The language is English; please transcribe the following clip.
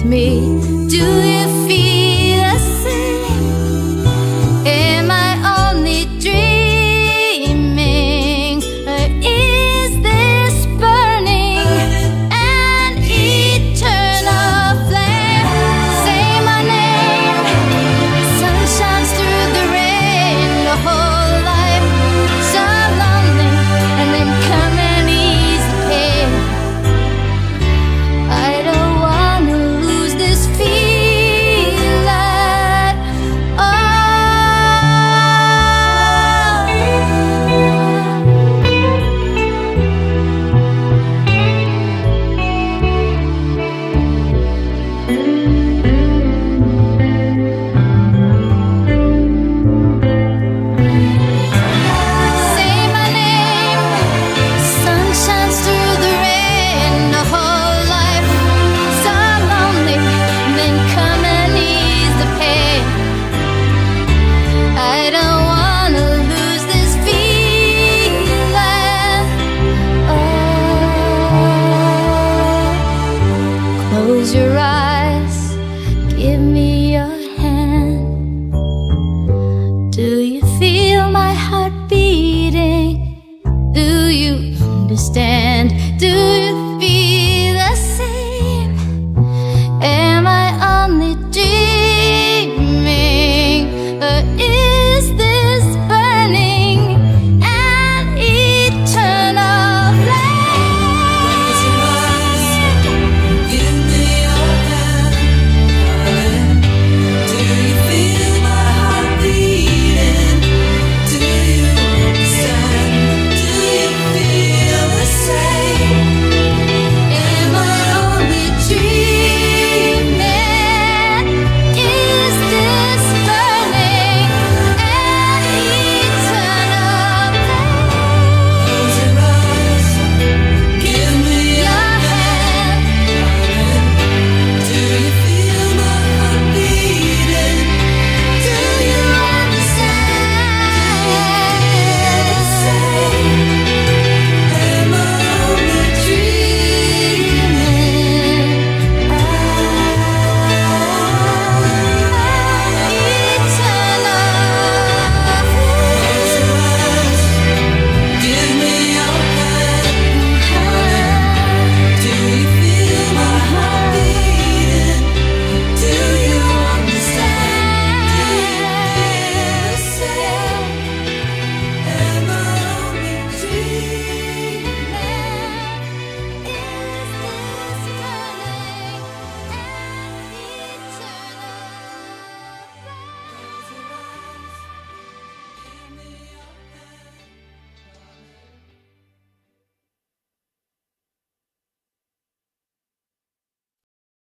me. Do you feel the same? Am I only dreaming? Or is this burning an eternal flame? Say my name. Sun shines through the rain. The whole life so lonely, and then come and ease the pain. I don't wanna lose this feeling. Oh, say my name. Sun shines through the rain. The whole life so lonely, then come and ease the pain. I don't wanna lose this feeling. Oh, close your eyes, give me